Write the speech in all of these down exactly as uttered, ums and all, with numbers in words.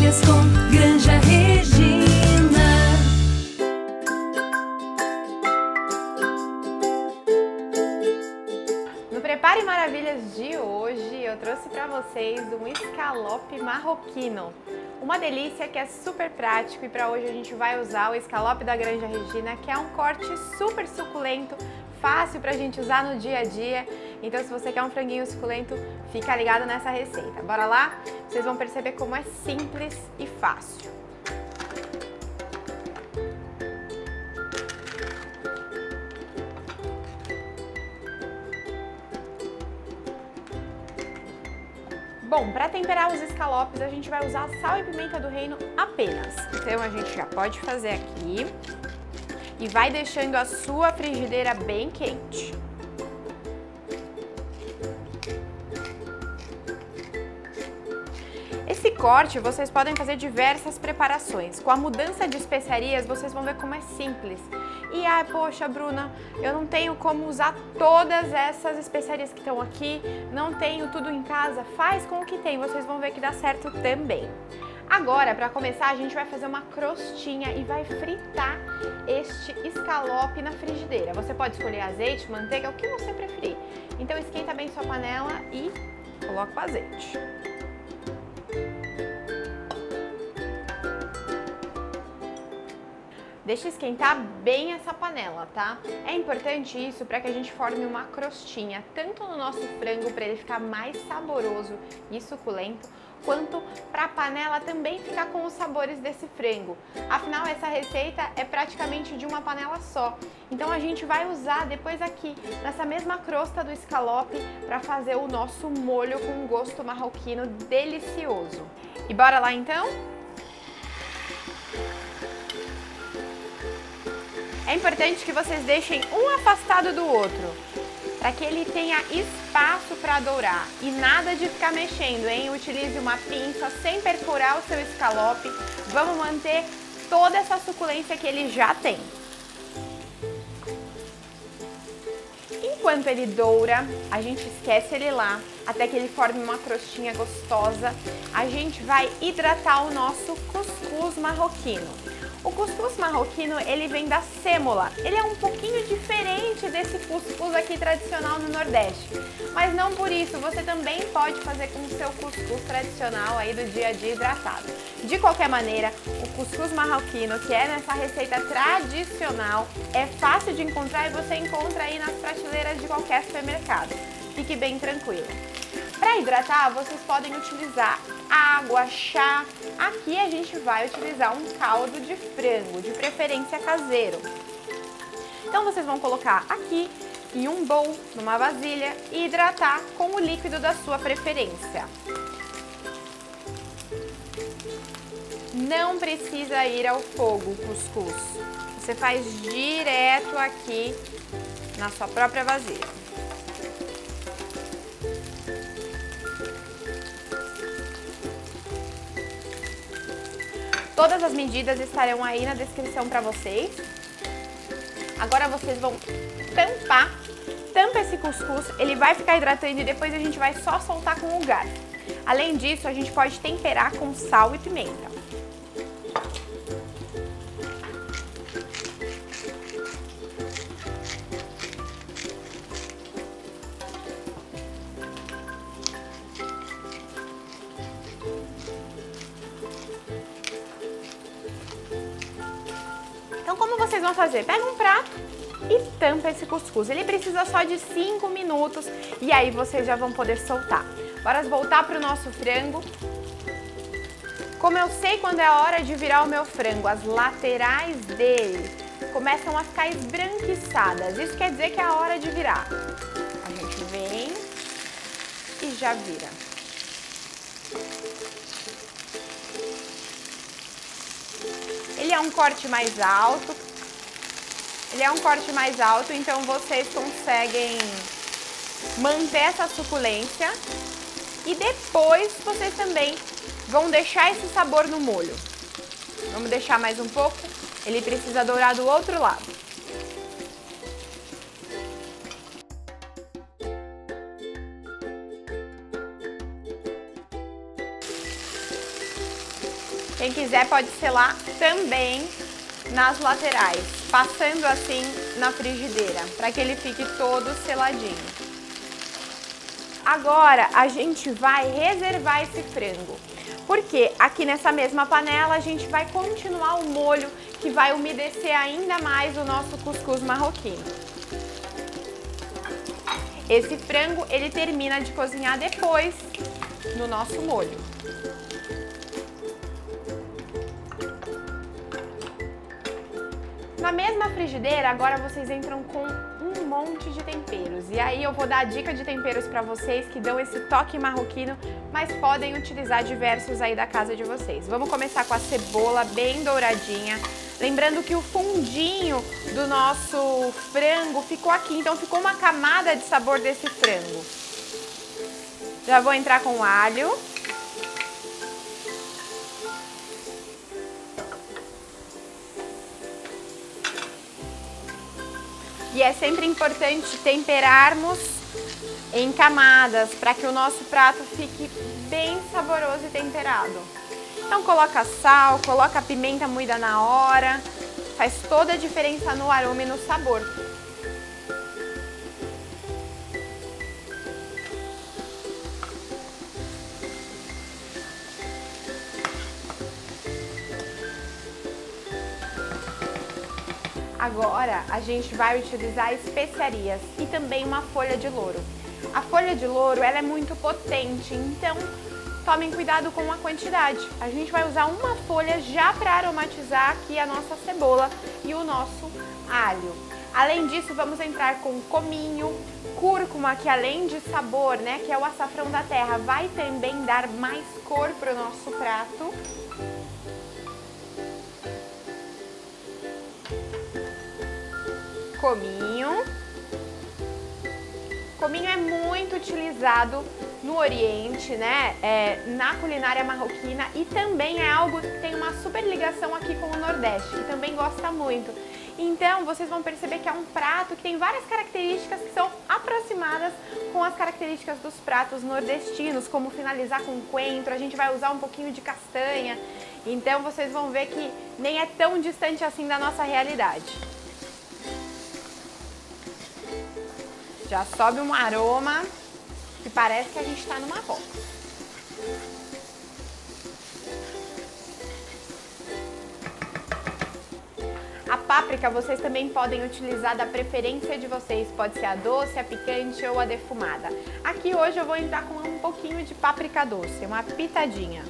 Maravilhas com Granja Regina. No Prepare Maravilhas de hoje eu trouxe para vocês um escalope marroquino. Uma delícia que é super prático, e para hoje a gente vai usar o escalope da Granja Regina, que é um corte super suculento, fácil pra gente usar no dia a dia. Então se você quer um franguinho suculento, fica ligado nessa receita. Bora lá? Vocês vão perceber como é simples e fácil. Bom, para temperar os escalopes, a gente vai usar sal e pimenta do reino apenas. Então a gente já pode fazer aqui e vai deixando a sua frigideira bem quente. Esse corte vocês podem fazer diversas preparações. Com a mudança de especiarias, vocês vão ver como é simples. E ai, poxa, Bruna, eu não tenho como usar todas essas especiarias que estão aqui, não tenho tudo em casa. Faz com o que tem, vocês vão ver que dá certo também. Agora, para começar, a gente vai fazer uma crostinha e vai fritar este escalope na frigideira. Você pode escolher azeite, manteiga, o que você preferir. Então esquenta bem sua panela e coloca o azeite. Deixa esquentar bem essa panela, tá? É importante isso para que a gente forme uma crostinha, tanto no nosso frango para ele ficar mais saboroso e suculento, quanto para a panela também ficar com os sabores desse frango. Afinal, essa receita é praticamente de uma panela só. Então a gente vai usar depois aqui, nessa mesma crosta do escalope, para fazer o nosso molho com um gosto marroquino delicioso. E bora lá então? É importante que vocês deixem um afastado do outro, para que ele tenha espaço para dourar. E nada de ficar mexendo, hein? Utilize uma pinça sem perfurar o seu escalope. Vamos manter toda essa suculência que ele já tem. Enquanto ele doura, a gente esquece ele lá, até que ele forme uma crostinha gostosa. A gente vai hidratar o nosso cuscuz marroquino. O cuscuz marroquino, ele vem da sêmola. Ele é um pouquinho diferente desse cuscuz aqui tradicional no Nordeste. Mas não por isso, você também pode fazer com o seu cuscuz tradicional aí do dia a dia hidratado. De qualquer maneira, o cuscuz marroquino, que é nessa receita tradicional, é fácil de encontrar e você encontra aí nas prateleiras de qualquer supermercado. Fique bem tranquilo. Para hidratar, vocês podem utilizar água, chá. Aqui a gente vai utilizar um caldo de frango, de preferência caseiro. Então vocês vão colocar aqui em um bowl, numa vasilha, e hidratar com o líquido da sua preferência. Não precisa ir ao fogo o cuscuz. Você faz direto aqui na sua própria vasilha. Todas as medidas estarão aí na descrição para vocês. Agora vocês vão tampar, tampa esse cuscuz, ele vai ficar hidratando e depois a gente vai só soltar com o garfo. Além disso, a gente pode temperar com sal e pimenta. Então, como vocês vão fazer? Pega um prato e tampa esse cuscuz. Ele precisa só de cinco minutos e aí vocês já vão poder soltar. Bora voltar para o nosso frango. Como eu sei quando é a hora de virar o meu frango, as laterais dele começam a ficar esbranquiçadas. Isso quer dizer que é a hora de virar. A gente vem e já vira. Ele é um corte mais alto, ele é um corte mais alto, então vocês conseguem manter essa suculência e depois vocês também vão deixar esse sabor no molho. Vamos deixar mais um pouco, ele precisa dourar do outro lado. Quem quiser pode selar também nas laterais, passando assim na frigideira, para que ele fique todo seladinho. Agora a gente vai reservar esse frango, porque aqui nessa mesma panela a gente vai continuar o molho que vai umedecer ainda mais o nosso cuscuz marroquino. Esse frango ele termina de cozinhar depois no nosso molho. Na mesma frigideira, agora vocês entram com um monte de temperos. E aí eu vou dar a dica de temperos para vocês que dão esse toque marroquino, mas podem utilizar diversos aí da casa de vocês. Vamos começar com a cebola bem douradinha. Lembrando que o fundinho do nosso frango ficou aqui, então ficou uma camada de sabor desse frango. Já vou entrar com o alho. E é sempre importante temperarmos em camadas para que o nosso prato fique bem saboroso e temperado. Então coloca sal, coloca pimenta moída na hora, faz toda a diferença no aroma e no sabor. Agora a gente vai utilizar especiarias e também uma folha de louro. A folha de louro ela é muito potente, então tomem cuidado com a quantidade. A gente vai usar uma folha já para aromatizar aqui a nossa cebola e o nosso alho. Além disso, vamos entrar com cominho, cúrcuma, que além de sabor, né, que é o açafrão da terra, vai também dar mais cor para o nosso prato. Cominho. Cominho é muito utilizado no Oriente, né? É, na culinária marroquina, e também é algo que tem uma super ligação aqui com o Nordeste, que também gosta muito. Então, vocês vão perceber que é um prato que tem várias características que são aproximadas com as características dos pratos nordestinos, como finalizar com coentro, a gente vai usar um pouquinho de castanha. Então, vocês vão ver que nem é tão distante assim da nossa realidade. Já sobe um aroma que parece que a gente está numa boca. A páprica vocês também podem utilizar da preferência de vocês, pode ser a doce, a picante ou a defumada. Aqui hoje eu vou entrar com um pouquinho de páprica doce, uma pitadinha.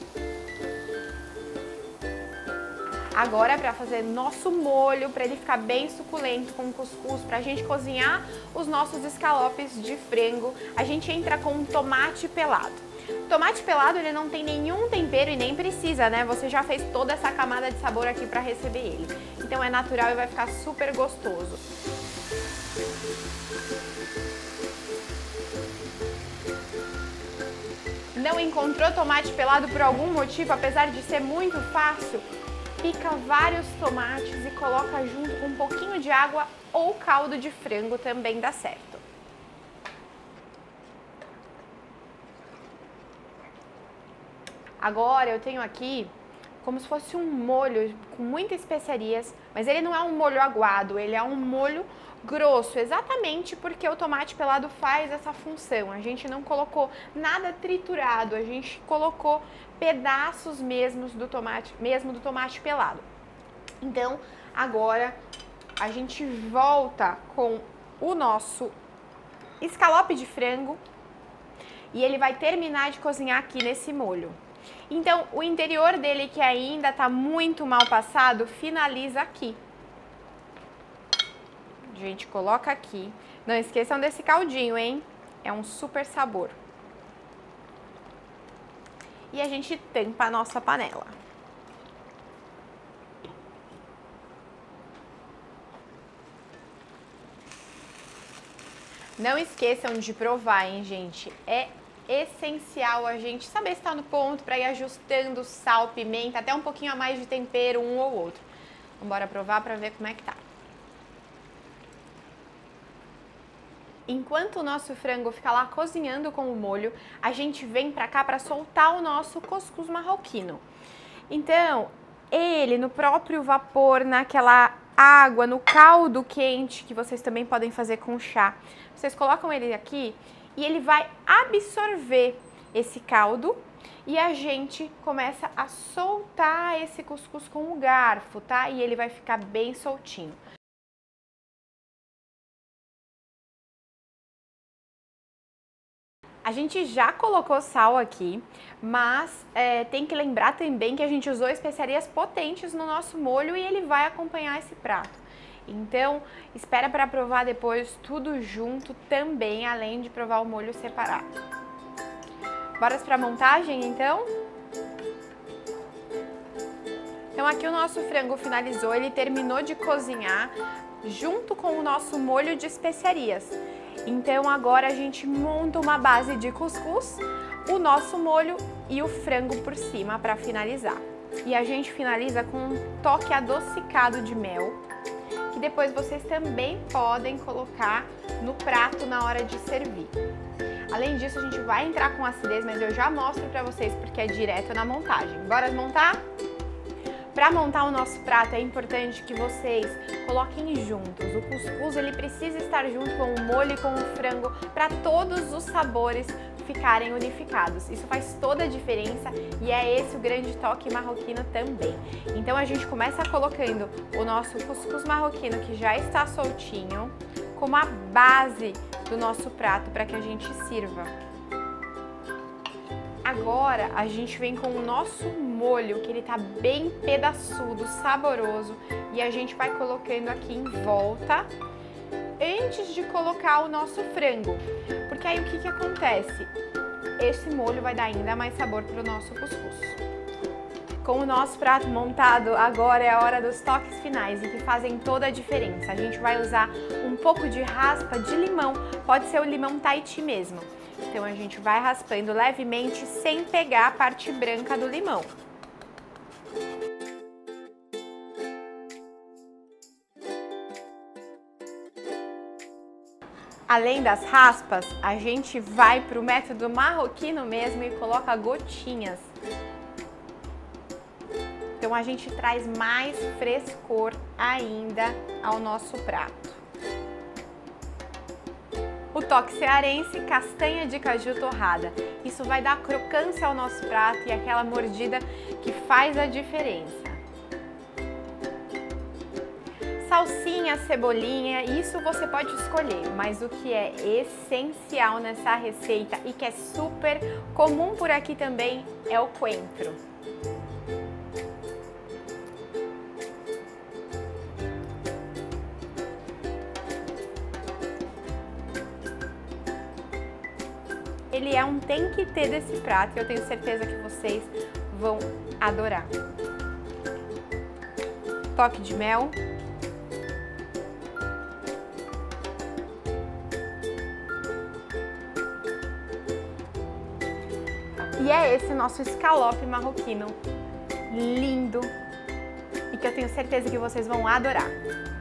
Agora, para fazer nosso molho, para ele ficar bem suculento com cuscuz, para a gente cozinhar os nossos escalopes de frango, a gente entra com um tomate pelado. O tomate pelado, ele não tem nenhum tempero e nem precisa, né? Você já fez toda essa camada de sabor aqui para receber ele. Então é natural e vai ficar super gostoso. Não encontrou tomate pelado por algum motivo, apesar de ser muito fácil? Pica vários tomates e coloca junto com um pouquinho de água ou caldo de frango, também dá certo. Agora eu tenho aqui como se fosse um molho com muitas especiarias, mas ele não é um molho aguado, ele é um molho grosso, exatamente porque o tomate pelado faz essa função. A gente não colocou nada triturado, a gente colocou pedaços mesmos do tomate, mesmo do tomate pelado. Então, agora a gente volta com o nosso escalope de frango e ele vai terminar de cozinhar aqui nesse molho. Então, o interior dele, que ainda está muito mal passado, finaliza aqui. A gente coloca aqui. Não esqueçam desse caldinho, hein? É um super sabor. E a gente tampa a nossa panela. Não esqueçam de provar, hein, gente? É essencial a gente saber se está no ponto para ir ajustando sal, pimenta, até um pouquinho a mais de tempero, um ou outro. Vamos embora provar para ver como é que tá. Enquanto o nosso frango fica lá cozinhando com o molho, a gente vem pra cá para soltar o nosso cuscuz marroquino. Então, ele no próprio vapor, naquela água, no caldo quente, que vocês também podem fazer com chá, vocês colocam ele aqui e ele vai absorver esse caldo e a gente começa a soltar esse cuscuz com o garfo, tá? E ele vai ficar bem soltinho. A gente já colocou sal aqui, mas é, tem que lembrar também que a gente usou especiarias potentes no nosso molho e ele vai acompanhar esse prato. Então, espera para provar depois tudo junto também, além de provar o molho separado. Bora para a montagem, então? Então, aqui o nosso frango finalizou, ele terminou de cozinhar junto com o nosso molho de especiarias. Então agora a gente monta uma base de cuscuz, o nosso molho e o frango por cima para finalizar. E a gente finaliza com um toque adocicado de mel, que depois vocês também podem colocar no prato na hora de servir. Além disso, a gente vai entrar com acidez, mas eu já mostro para vocês porque é direto na montagem. Bora montar? Para montar o nosso prato é importante que vocês coloquem juntos. O cuscuz ele precisa estar junto com o molho e com o frango para todos os sabores ficarem unificados. Isso faz toda a diferença e é esse o grande toque marroquino também. Então a gente começa colocando o nosso cuscuz marroquino que já está soltinho como a base do nosso prato para que a gente sirva. Agora a gente vem com o nosso molho, que ele tá bem pedaçudo, saboroso, e a gente vai colocando aqui em volta antes de colocar o nosso frango. Porque aí o que que acontece? Esse molho vai dar ainda mais sabor pro nosso cuscuz. Com o nosso prato montado, agora é a hora dos toques finais e que fazem toda a diferença. A gente vai usar um pouco de raspa de limão, pode ser o limão Tahiti mesmo. Então a gente vai raspando levemente sem pegar a parte branca do limão. Além das raspas, a gente vai para o método marroquino mesmo e coloca gotinhas. Então a gente traz mais frescor ainda ao nosso prato. O toque cearense, castanha de caju torrada. Isso vai dar crocância ao nosso prato e aquela mordida que faz a diferença. Salsinha, cebolinha, isso você pode escolher, mas o que é essencial nessa receita e que é super comum por aqui também é o coentro. Ele é um tem que ter desse prato e eu tenho certeza que vocês vão adorar. Toque de mel. E é esse nosso escalope marroquino lindo e que eu tenho certeza que vocês vão adorar.